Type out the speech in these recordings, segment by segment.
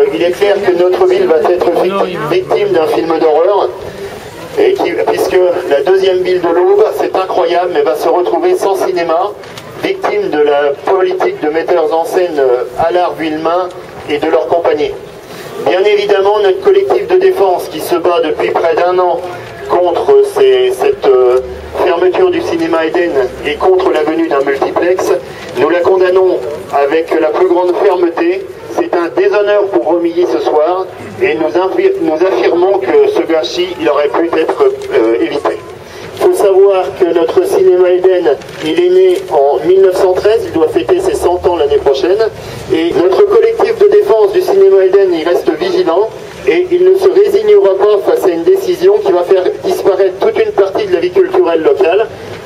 il est clair que notre ville va être victime d'un film d'horreur, puisque la deuxième ville de l'Aube, c'est incroyable, mais va se retrouver sans cinéma, victime de la politique de metteurs en scène Allard Villemain et de leur compagnie. Bien évidemment, notre collectif de défense qui se bat depuis près d'1 an contre cette fermeture du cinéma Eden et contre la venue d'un multiplex, nous la condamnons avec la plus grande fermeté. C'est un déshonneur pour Romilly ce soir et nous affirmons que ce gâchis, il aurait pu être évité. Il faut savoir que notre cinéma Eden, il est né en 1913, il doit fêter ses 100 ans l'année prochaine, et notre collectif de défense du cinéma Eden, il reste vigilant, et il ne se résignera pas face à une décision qui va faire disparaître toute une partie de la vie culturelle locale.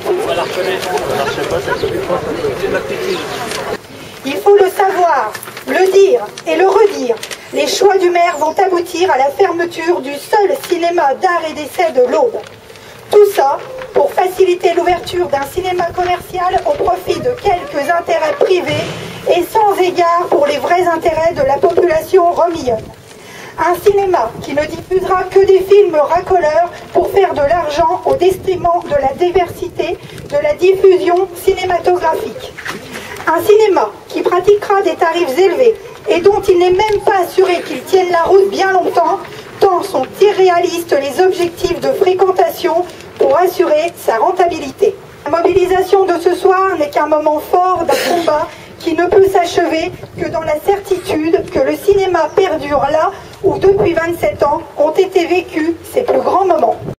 Il faut le savoir, le dire et le redire. Les choix du maire vont aboutir à la fermeture du seul cinéma d'art et d'essai de l'Aube. Tout ça pour faciliter l'ouverture d'un cinéma commercial au profit de quelques intérêts privés et sans égard pour les vrais intérêts de la population romillonne. Un cinéma qui ne diffusera que des films racoleurs pour faire de l'argent au détriment de la diversité de la diffusion cinématographique. Un cinéma qui pratiquera des tarifs élevés et dont il n'est même pas assuré qu'il tienne la route bien longtemps, tant sont irréalistes les objectifs de fréquentation pour assurer sa rentabilité. La mobilisation de ce soir n'est qu'un moment fort d'un combat qui ne peut s'achever que dans la certitude que le cinéma perdure là où depuis 27 ans ont été vécus ses plus grands moments.